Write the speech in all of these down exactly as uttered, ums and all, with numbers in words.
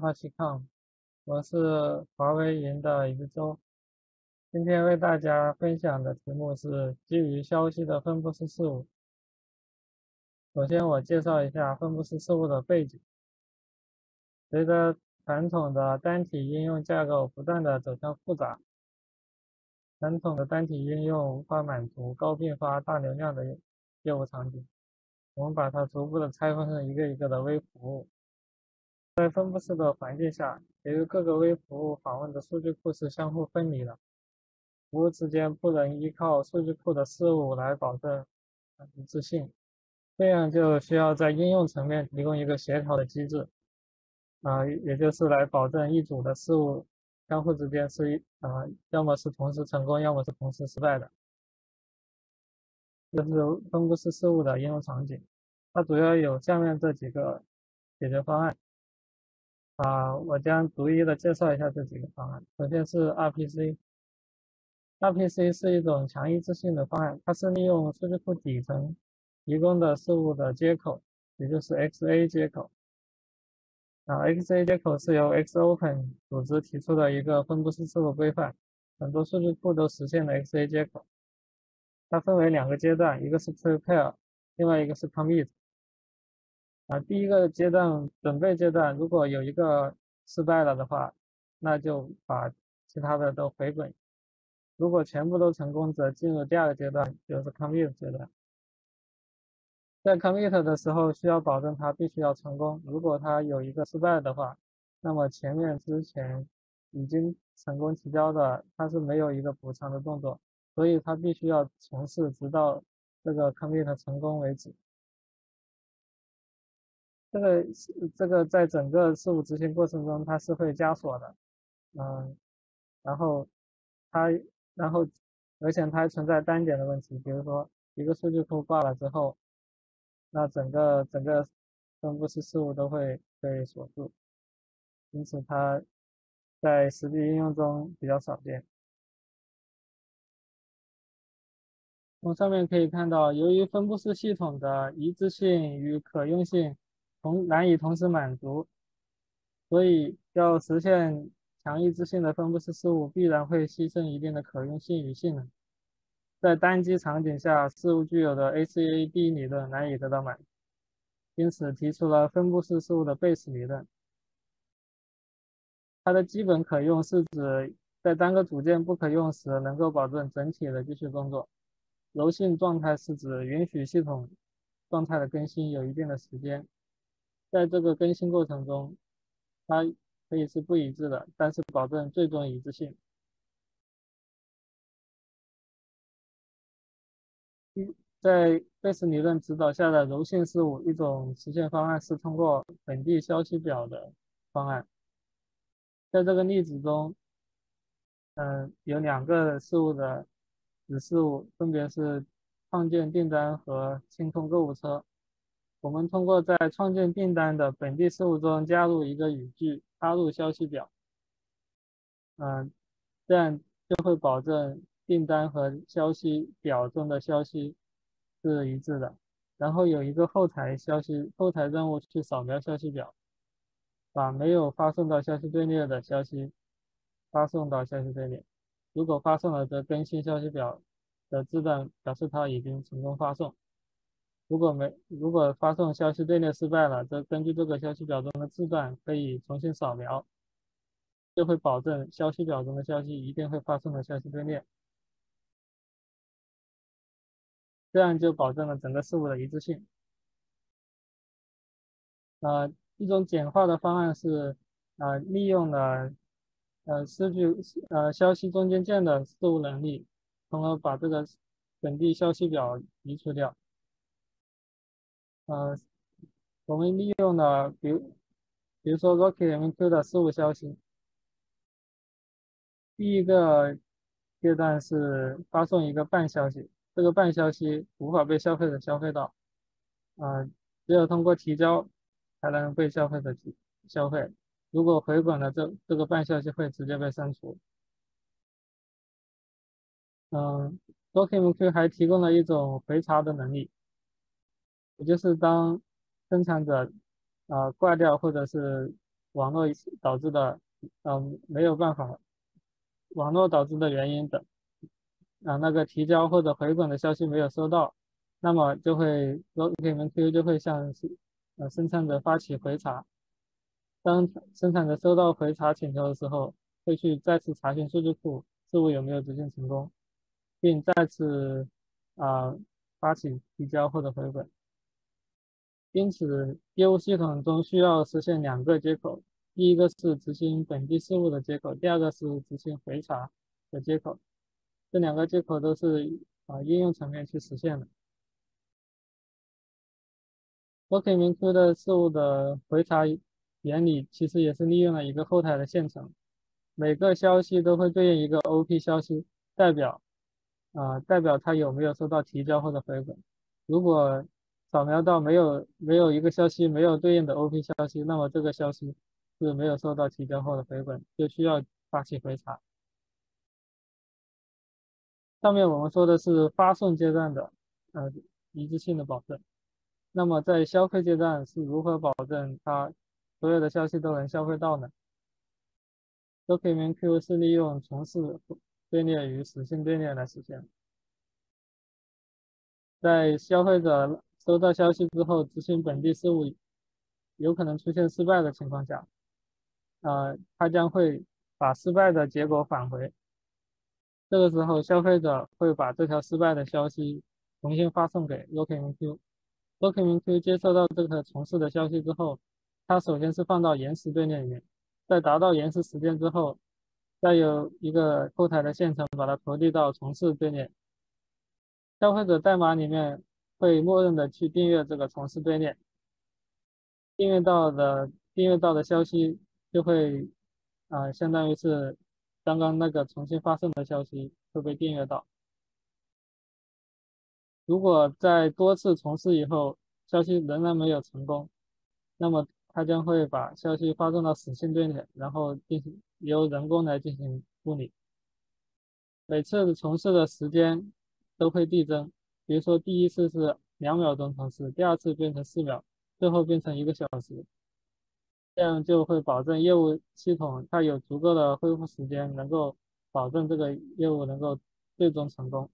Apache 我是华为云的一周。今天为大家分享的题目是基于消息的分布式事务。首先，我介绍一下分布式事务的背景。随着传统的单体应用架构不断的走向复杂，传统的单体应用无法满足高并发、大流量的业务场景。我们把它逐步的拆分成一个一个的微服务。在分布式的环境下，由于各个微服务访问的数据库是相互分离的，服务之间不能依靠数据库的事物来保证一致性，这样就需要在应用层面提供一个协调的机制，啊、呃，也就是来保证一组的事物相互之间是啊、呃，要么是同时成功，要么是同时失败的。这是分布式事务的应用场景，它主要有下面这几个解决方案。啊，我将逐一的介绍一下这几个方案。首先是 R P C。R P C 是一种强一致性的方案，它是利用数据库底层提供的事物的接口，也就是 X A 接口。啊 ，X A 接口是由 X Open 组织提出的一个分布式事务规范，很多数据库都实现了 X A 接口。它分为两个阶段，一个是 Prepare， 另外一个是 Commit。啊，第一个阶段准备阶段，如果有一个失败了的话，那就把其他的都回滚；如果全部都成功，则进入第二个阶段，就是 commit 阶段。在 commit 的时候，需要保证它必须要成功。如果它有一个失败的话，那么前面之前已经成功提交的，它是没有一个补偿的动作，所以它必须要重试，直到这个 commit 成功为止。这个这个在整个事务执行过程中，它是会加锁的，嗯，然后它，然后而且它还存在单点的问题，比如说一个数据库挂了之后，那整个整个分布式事务都会被锁住，因此它在实际应用中比较少见。从上面可以看到，由于分布式系统的一致性与可用性同难以同时满足，所以要实现强一致性的分布式事务，必然会牺牲一定的可用性与性能。在单机场景下，事物具有的 A C A D 理论难以得到满足，因此提出了分布式事务的 base 理论。它的基本可用是指在单个组件不可用时，能够保证整体的继续工作。柔性状态是指允许系统状态的更新有一定的时间，在这个更新过程中，它可以是不一致的，但是保证最终一致性。在base理论指导下的柔性事务，一种实现方案是通过本地消息表的方案。在这个例子中，嗯，有两个事务的子事务，分别是创建订单和清空购物车。我们通过在创建订单的本地事务中加入一个语句，插入消息表，嗯，这样就会保证订单和消息表中的消息是一致的。然后有一个后台消息后台任务去扫描消息表，把没有发送到消息队列的消息发送到消息队列。如果发送了，则更新消息表的字段，表示它已经成功发送。如果没如果发送消息队列失败了，则根据这个消息表中的字段可以重新扫描，就会保证消息表中的消息一定会发送到消息队列，这样就保证了整个事物的一致性。呃，一种简化的方案是，呃，利用了呃失去呃消息中间件的事务能力，从而把这个本地消息表移除掉。呃，我们利用了比如比如说 RocketMQ 的事务消息。第一个阶段是发送一个半消息，这个半消息无法被消费者消费到，啊、呃，只有通过提交才能被消费者提消费。如果回滚了，这这个半消息会直接被删除。嗯 ，RocketMQ 还提供了一种回查的能力，也就是当生产者啊、呃、挂掉或者是网络导致的，呃，没有办法，网络导致的原因等，啊、那个提交或者回滚的消息没有收到，那么就会 RocketMQ 就会向呃生产者发起回查。当生产者收到回查请求的时候，会去再次查询数据库事务有没有执行成功，并再次啊、发起提交或者回滚。因此，业务系统中需要实现两个接口，第一个是执行本地事务的接口，第二个是执行回查的接口。这两个接口都是啊、应用层面去实现的。RocketMQ 的事务的回查原理其实也是利用了一个后台的线程，每个消息都会对应一个 O P 消息，代表啊、呃代表它有没有收到提交或者回滚。如果扫描到没有没有一个消息没有对应的 O P 消息，那么这个消息是没有收到提交或者回滚，就需要发起回查。上面我们说的是发送阶段的呃一致性的保证。那么在消费阶段是如何保证它所有的消息都能消费到呢？RocketMQ 是利用从事队列与实性队列来实现。在消费者收到消息之后执行本地事务有可能出现失败的情况下，呃，它将会把失败的结果返回。这个时候，消费者会把这条失败的消息重新发送给 RocketMQ。RocketMQ 接收到这个重试的消息之后，它首先是放到延时队列里面，在达到延时时间之后，再有一个后台的线程把它投递到重试队列。消费者代码里面会默认的去订阅这个重试队列，订阅到的订阅到的消息就会啊、呃相当于是刚刚那个重新发送的消息会被订阅到。如果在多次重试以后，消息仍然没有成功，那么它将会把消息发送到死信队列，然后进行由人工来进行处理。每次重试的时间都会递增，比如说第一次是两秒钟重试，第二次变成四秒，最后变成一个小时。这样就会保证业务系统它有足够的恢复时间，能够保证这个业务能够最终成功。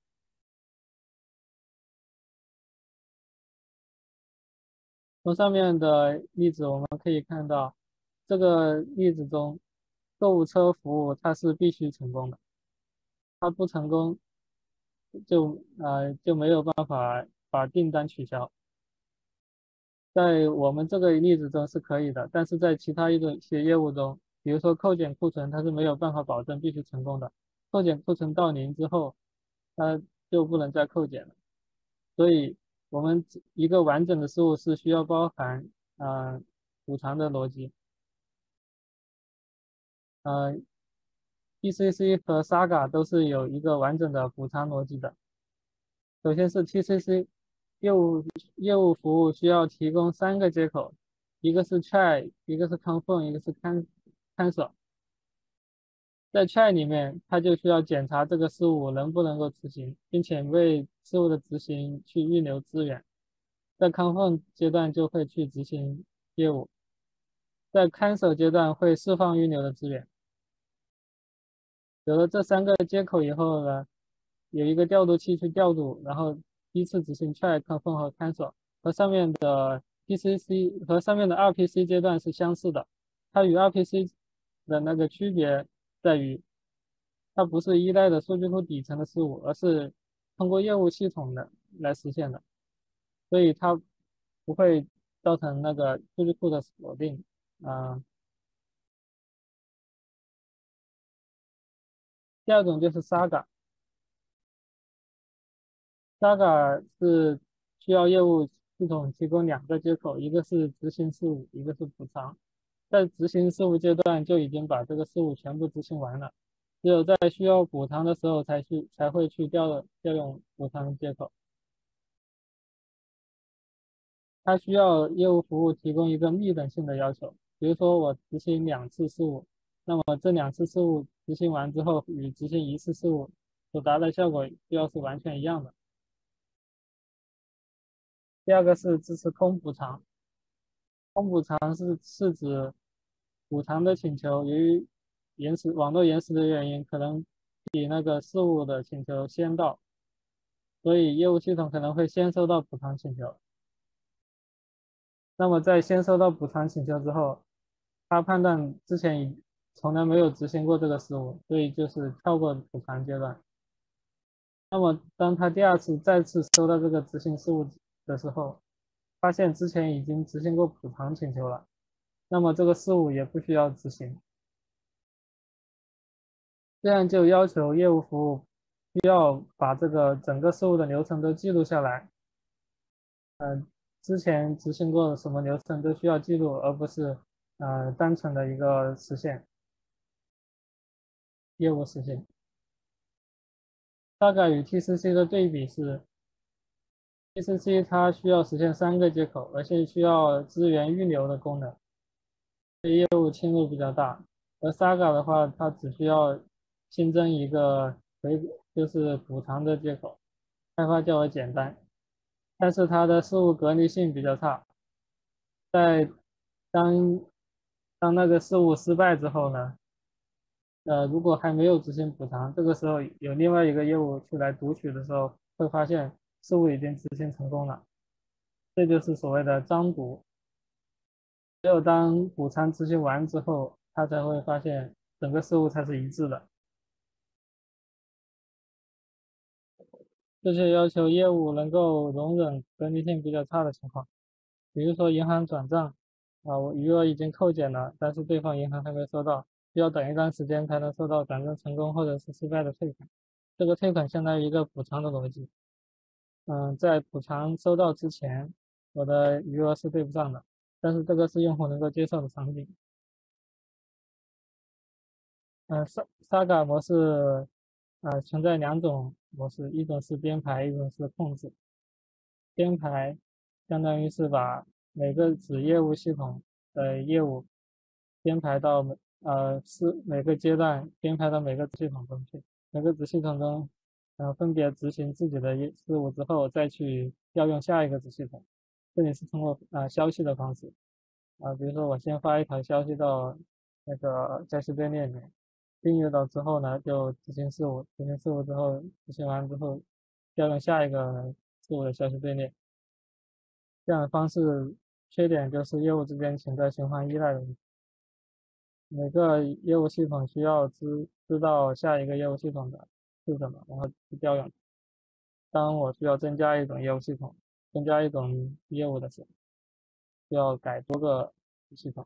从上面的例子我们可以看到，这个例子中，购物车服务它是必须成功的，它不成功就呃就没有办法把订单取消。在我们这个例子中是可以的，但是在其他一种一些业务中，比如说扣减库存，它是没有办法保证必须成功的。扣减库存到零之后，它就不能再扣减了。所以，我们一个完整的事物是需要包含呃补偿的逻辑。呃，P C C 和 SAGA 都是有一个完整的补偿逻辑的。首先是 T C C 业务业务服务需要提供三个接口，一个是 try，一个是 confirm，一个是 can cancel。在 try 里面，它就需要检查这个事务能不能够执行，并且为事务的执行去预留资源。在 confirm 阶段就会去执行业务，在 cancel 阶段会释放预留的资源。有了这三个接口以后呢，有一个调度器去调度，然后依次执行 try、confirm 和 cancel，和上面的 P C C 和上面的 R P C 阶段是相似的。它与 R P C 的那个区别在于，它不是依赖的数据库底层的事物，而是通过业务系统的来实现的，所以它不会造成那个数据库的锁定。啊、呃第二种就是 SAGA。SAGA 是需要业务系统提供两个接口，一个是执行事务，一个是补偿。在执行事务阶段就已经把这个事务全部执行完了，只有在需要补偿的时候才去才会去调调用补偿的接口。它需要业务服务提供一个密等性的要求，比如说我执行两次事务，那么这两次事务执行完之后与执行一次事务所达的效果就要是完全一样的。第二个是支持空补偿，空补偿是是指补偿的请求由于延时网络延时的原因，可能比那个事务的请求先到，所以业务系统可能会先收到补偿请求。那么在先收到补偿请求之后，他判断之前已从来没有执行过这个事务，所以就是跳过补偿阶段。那么当他第二次再次收到这个执行事务的时候，发现之前已经执行过补偿请求了，那么这个事务也不需要执行。这样就要求业务服务需要把这个整个事务的流程都记录下来。嗯，之前执行过什么流程都需要记录，而不是呃单纯的一个实现业务实现。大概与 T C C 的对比是 ，T C C 它需要实现三个接口，而且需要支援预留的功能，业务侵入比较大。而 SAGA 的话，它只需要新增一个回就是补偿的接口，开发较为简单，但是它的事务隔离性比较差。在当当那个事务失败之后呢，呃，如果还没有执行补偿，这个时候有另外一个业务去来读取的时候，会发现事务已经执行成功了，这就是所谓的张读。只有当补偿执行完之后，他才会发现整个事务才是一致的。这些要求业务能够容忍隔离性比较差的情况，比如说银行转账，啊，我余额已经扣减了，但是对方银行还没收到，需要等一段时间才能收到转账成功或者是失败的退款。这个退款相当于一个补偿的逻辑。嗯，在补偿收到之前，我的余额是对不上的，但是这个是用户能够接受的场景。嗯，SAGA 模式，呃，存在两种模式，一种是编排，一种是控制。编排相当于是把每个子业务系统的业务编排到每呃是每个阶段编排到每个子系统中去，每个子系统中呃分别执行自己的业事务之后，再去调用下一个子系统。这里是通过呃消息的方式啊、呃，比如说我先发一条消息到那个消息队列里面，订阅到之后呢，就执行事务，执行事务之后执行完之后，调用下一个事务的消息队列。这样的方式缺点就是业务之间潜在循环依赖的问题。每个业务系统需要知知道下一个业务系统的是什么，然后去调用。当我需要增加一种业务系统，增加一种业务的时候，需要改多个系统。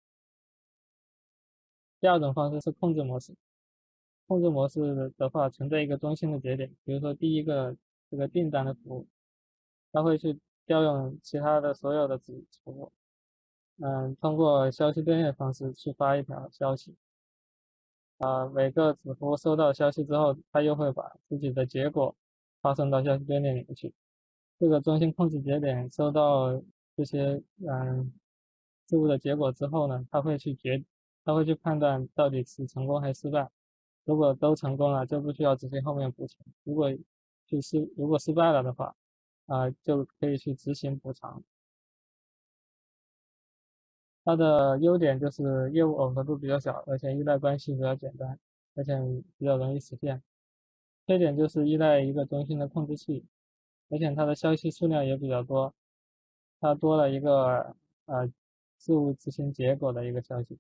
第二种方式是控制模式。控制模式的话，存在一个中心的节点，比如说第一个这个订单的服务，它会去调用其他的所有的子服务，嗯，通过消息队列方式去发一条消息。啊、呃，每个子服务收到消息之后，它又会把自己的结果发送到消息队列里面去。这个中心控制节点收到这些嗯事物的结果之后呢，它会去决，它会去判断到底是成功还是失败。如果都成功了，就不需要执行后面补偿；如果去失，如果失败了的话，啊、呃，就可以去执行补偿。它的优点就是业务耦合度比较小，而且依赖关系比较简单，而且比较容易实现。缺点就是依赖一个中心的控制器，而且它的消息数量也比较多，它多了一个呃事务执行结果的一个消息。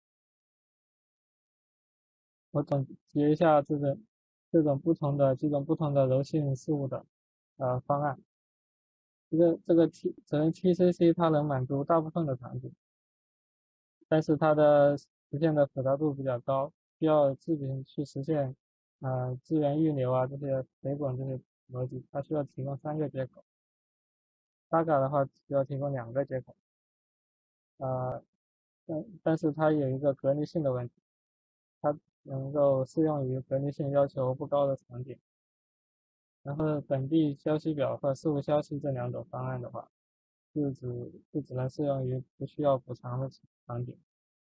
我总结一下这个这种不同的几种不同的柔性事务的呃方案。一个这个 T 责任 T C C 它能满足大部分的场景，但是它的实现的复杂度比较高，需要自行去实现呃资源预留啊这些水滚这些逻辑，它需要提供三个接口。SAGA 的话需要提供两个接口，呃，但但是它有一个隔离性的问题，它能够适用于隔离性要求不高的场景。然后本地消息表和事务消息这两种方案的话，就只就只能适用于不需要补偿的场景。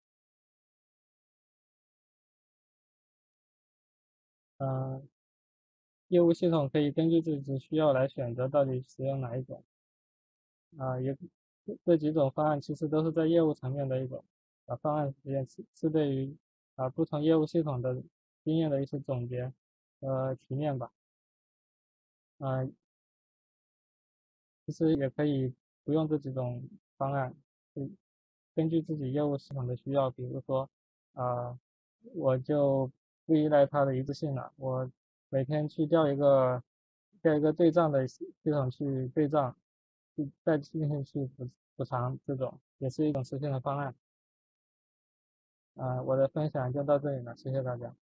嗯、呃，业务系统可以根据自己需要来选择到底使用哪一种。啊、呃，也这几种方案其实都是在业务层面的一种啊方案实验是是对于啊不同业务系统的经验的一些总结和提炼吧。啊，其实也可以不用这几种方案，就根据自己业务系统的需要，比如说啊，我就不依赖它的一致性了，我每天去调一个调一个对账的系系统去对账，去再进行去补补偿，这种也是一种实现的方案。啊，我的分享就到这里了，谢谢大家。